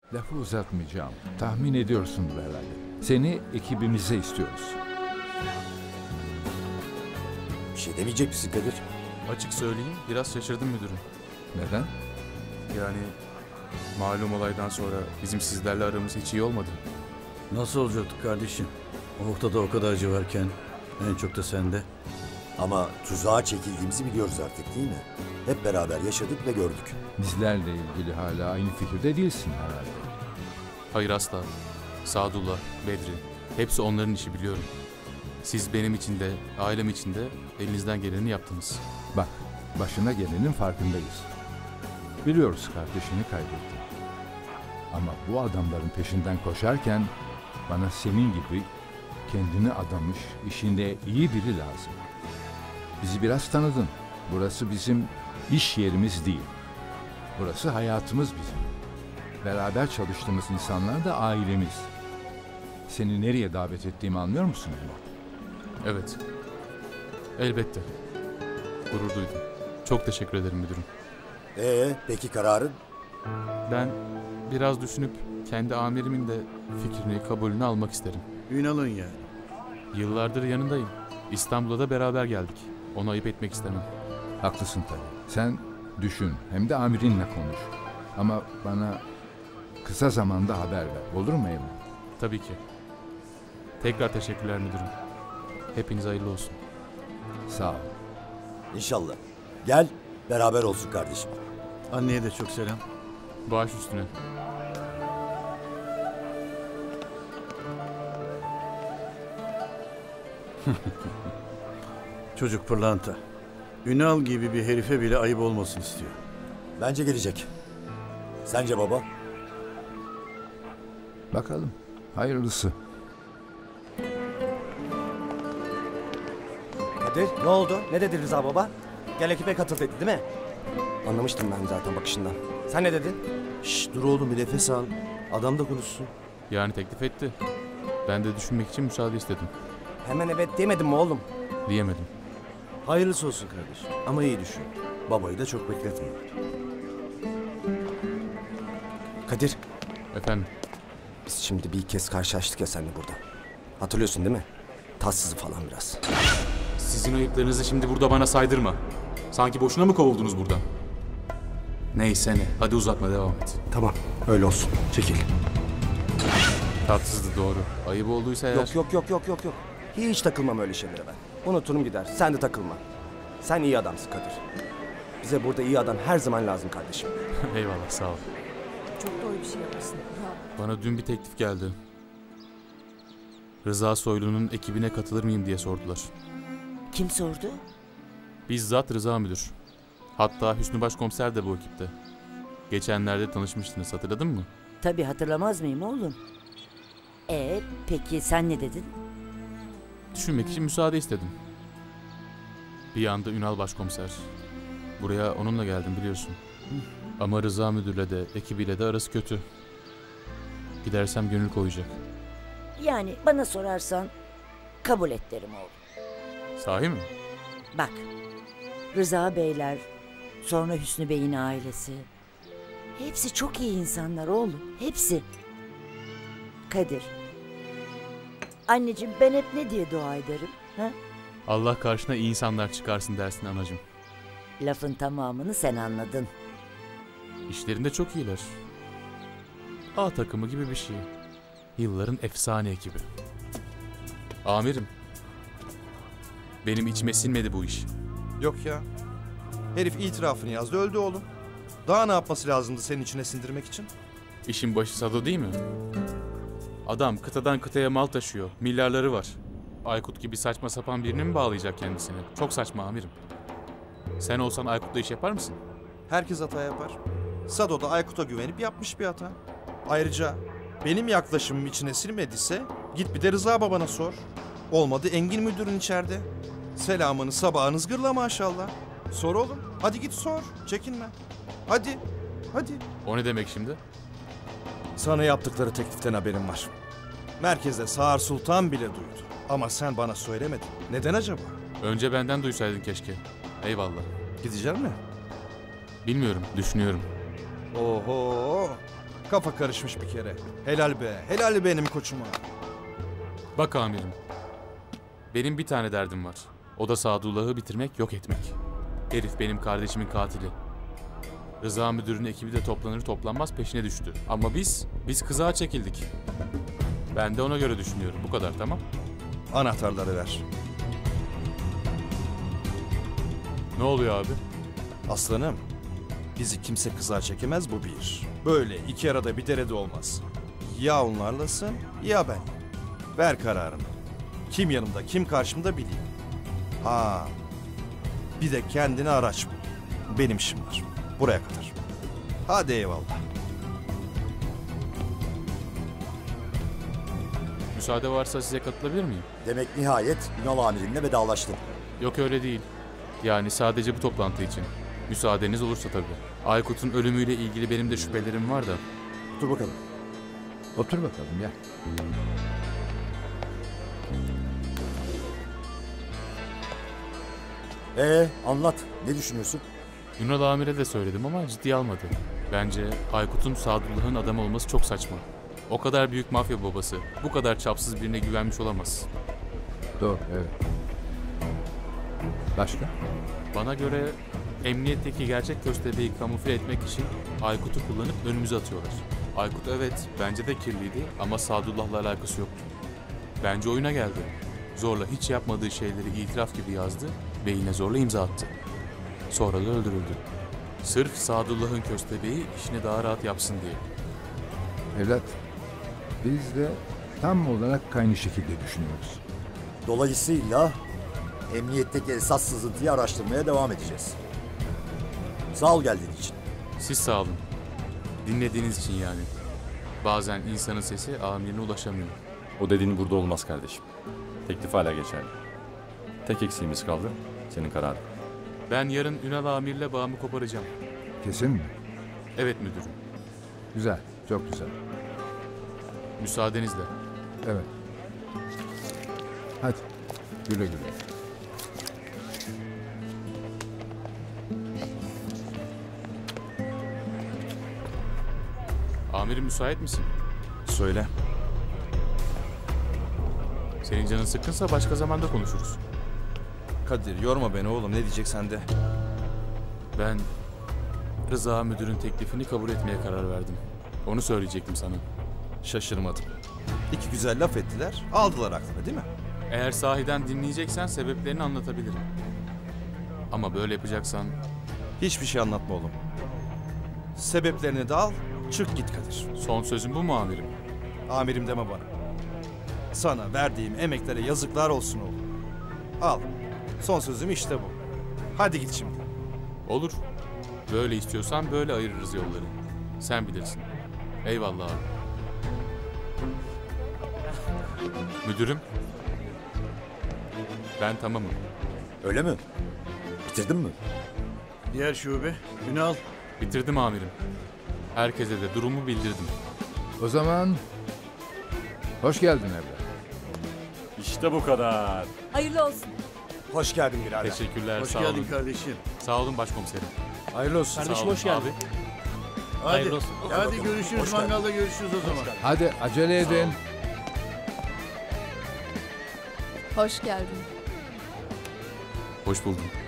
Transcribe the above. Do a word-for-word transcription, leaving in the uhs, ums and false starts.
Lafı uzatmayacağım. Tahmin ediyorsundur herhalde. Seni ekibimize istiyoruz. Bir şey demeyecek misin Kadir? Açık söyleyeyim, biraz şaşırdım müdürüm. Neden? Yani malum olaydan sonra bizim sizlerle aramız hiç iyi olmadı. Nasıl olacaktı kardeşim? Ortada o kadar acı varken en çok da sende. Ama tuzağa çekildiğimizi biliyoruz artık değil mi? Hep beraber yaşadık ve gördük. Bizlerle ilgili hala aynı fikirde değilsin herhalde. Hayır asla. Sadullah, Bedri, hepsi onların işi biliyorum. Siz benim için de, ailem için de elinizden geleni yaptınız. Bak, başına gelenin farkındayız. Biliyoruz kardeşini kaybettin. Ama bu adamların peşinden koşarken bana senin gibi kendini adamış, işinde iyi biri lazım. Bizi biraz tanıdın. Burası bizim iş yerimiz değil. Burası hayatımız bizim. Beraber çalıştığımız insanlar da ailemiz. Seni nereye davet ettiğimi anlıyor musun evlat? Evet. Elbette. Gurur duydum. Çok teşekkür ederim müdürüm. Ee, peki kararın? Ben biraz düşünüp kendi amirimin de fikrini, kabulünü almak isterim. Ünal'ın yani. Yıllardır yanındayım. İstanbul'a da beraber geldik. Onu ayıp etmek istemem. Haklısın tabii. Sen düşün, hem de amirinle konuş. Ama bana kısa zamanda haber ver. Olur mu evlat? Tabii ki. Tekrar teşekkürler müdürüm. Hepiniz hayırlı olsun. Sağ ol. İnşallah. Gel, beraber olsun kardeşim. Anneye de çok selam. Baş üstüne. Çocuk pırlanta. Ünal gibi bir herife bile ayıp olmasın istiyor. Bence gelecek. Sence baba? Bakalım. Hayırlısı. Kadir ne oldu? Ne dedi Rıza baba? Gel ekibe katıl dedi değil mi? Anlamıştım ben zaten bakışından. Sen ne dedin? Şşş dur oğlum bir nefes al. Adam da konuşsun. Yani teklif etti. Ben de düşünmek için müsaade istedim. Hemen evet demedim mi oğlum? Diyemedim. Hayırlısı olsun kardeşim. Ama iyi düşün. Babayı da çok bekletme. Kadir Efendim? biz şimdi bir kez karşılaştık ya seninle burada. Hatırlıyorsun değil mi? Tatsızı falan biraz. Sizin ayıplarınızı şimdi burada bana saydırma. Sanki boşuna mı kovuldunuz buradan? Neyse ne. Hadi uzatma, devam et. Tamam öyle olsun. Çekil. Tatsızdı doğru. Ayıp olduysa eğer... Yok yok yok yok yok yok. Hiç takılmam öyle şeylere ben. Unuturum gider. Sen de takılma. Sen iyi adamsın Kadir. Bize burada iyi adam her zaman lazım kardeşim. Eyvallah, sağ ol. Çok doğru bir şey yapmışsın. Ya. Bana dün bir teklif geldi. Rıza Soylu'nun ekibine katılır mıyım diye sordular. Kim sordu? Bizzat Rıza müdür. Hatta Hüsnü Başkomiser de bu ekipte. Geçenlerde tanışmıştınız, hatırladın mı? Tabii hatırlamaz mıyım oğlum? Ee, peki sen ne dedin? Düşünmek için müsaade istedim. Bir yanda Ünal Başkomiser. Buraya onunla geldim biliyorsun. Ama Rıza müdürle de ekibiyle de arası kötü. Gidersem gönül koyacak. Yani bana sorarsan kabul et derim oğlum. Sahi mi? Bak, Rıza Beyler, sonra Hüsnü Bey'in ailesi. Hepsi çok iyi insanlar oğlum, hepsi. Kadir, anneciğim ben hep ne diye dua ederim? Ha? Allah karşına iyi insanlar çıkarsın dersin anacığım. Lafın tamamını sen anladın. İşlerinde çok iyiler. A takımı gibi bir şey. Yılların efsane ekibi. Amirim. Benim içime sinmedi bu iş. Yok ya. Herif itirafını yazdı, öldü oğlum. Daha ne yapması lazımdı senin içine sindirmek için? İşin başı Sado değil mi? Adam kıtadan kıtaya mal taşıyor. Milyarları var. Aykut gibi saçma sapan birini mi bağlayacak kendisine? Çok saçma amirim. Sen olsan Aykut'la iş yapar mısın? Herkes hata yapar. Sado da Aykut'a güvenip yapmış bir hata. Ayrıca benim yaklaşımım içine sinmediyse git bir de Rıza babana sor. Olmadı Engin müdürün içeride. Selamını sabahınız gırla maşallah. Sor oğlum. Hadi git sor. Çekinme. Hadi. Hadi. O ne demek şimdi? Sana yaptıkları tekliften haberim var. Merkezde Sağır Sultan bile duydu. Ama sen bana söylemedin. Neden acaba? Önce benden duysaydın keşke. Eyvallah. Gidecek mi? Bilmiyorum, düşünüyorum. Oho. Kafa karışmış bir kere. Helal be. Helal benim koçuma. Bak amirim. Benim bir tane derdim var. O da Sadullah'ı bitirmek, yok etmek. Herif benim kardeşimin katili. Rıza müdürün ekibi de toplanır toplanmaz peşine düştü. Ama biz, biz kızağa çekildik. Ben de ona göre düşünüyorum. Bu kadar, tamam? Anahtarları ver. Ne oluyor abi? Aslanım, bizi kimse kıza çekemez, bu bir. Böyle iki arada bir derede olmaz. Ya onlarlasın ya ben. Ver kararını. Kim yanımda kim karşımda bileyim. Ha, bir de kendine araç bul. Benim işim var. Buraya kadar. Hadi eyvallah. Müsaade varsa size katılabilir miyim? Demek nihayet Ünal amirinle vedalaştın. Yok öyle değil. Yani sadece bu toplantı için. Müsaadeniz olursa tabii. Aykut'un ölümüyle ilgili benim de şüphelerim var da. Dur bakalım. Otur bakalım gel. Ee, anlat. Ne düşünüyorsun? Ünal Amir'e de söyledim ama ciddiye almadı. Bence Aykut'un Sadullah'ın adamı olması çok saçma. O kadar büyük mafya babası, bu kadar çapsız birine güvenmiş olamaz. Doğru, evet. Başka? Bana göre emniyetteki gerçek köstebeği kamufle etmek için Aykut'u kullanıp önümüze atıyorlar. Aykut evet, bence de kirliydi ama Sadullah'la alakası yoktu. Bence oyuna geldi. Zorla hiç yapmadığı şeyleri itiraf gibi yazdı ve yine zorla imza attı. Sonra da öldürüldü. Sırf Sadullah'ın köstebeği işini daha rahat yapsın diye. Evlat, biz de tam olarak aynı şekilde düşünüyoruz. Dolayısıyla emniyetteki esas sızıntıyı araştırmaya devam edeceğiz. Sağ ol geldiğin için. Siz sağ olun. Dinlediğiniz için yani. Bazen insanın sesi amirine ulaşamıyor. O dediğin burada olmaz kardeşim. Teklif hala geçerli. Tek eksiğimiz kaldı. Senin kararın. Ben yarın Ünal Amir'le bağımı koparacağım. Kesin mi? Evet müdürüm. Güzel, çok güzel. Müsaadenizle. Evet. Hadi, güle güle. Amirim müsait misin? Söyle. Senin canın sıkkınsa başka zamanda konuşuruz. Kadir yorma beni oğlum, ne diyeceksen de. Ben Rıza müdürün teklifini kabul etmeye karar verdim. Onu söyleyecektim sana. Şaşırmadım. İki güzel laf ettiler, aldılar aklını değil mi? Eğer sahiden dinleyeceksen sebeplerini anlatabilirim. Ama böyle yapacaksan Hiçbir şey anlatma oğlum. Sebeplerini de al, çık git Kadir. son sözüm bu mu amirim? Amirim deme bana. Sana verdiğim emeklere yazıklar olsun oğlum. Al, son sözüm işte bu. Hadi git şimdi. Olur. Böyle istiyorsan böyle ayırırız yolları. Sen bilirsin. Eyvallah abi. Müdürüm. Ben tamamım. Öyle mi? Bitirdin mi? Diğer şube, Ünal. Bitirdim amirim. Herkese de durumu bildirdim. O zaman hoş geldin evlat. İşte bu kadar. Hayırlı olsun. Hoş geldin birader. Teşekkürler, Hoş sağ geldin olun. kardeşim. Sağ olun başkomiserim. Hayırlı olsun. Sağ olun abi. Hadi, hadi görüşürüz. Mangalda görüşürüz o zaman. Hadi acele edin. Hoş geldin. Hoş buldum.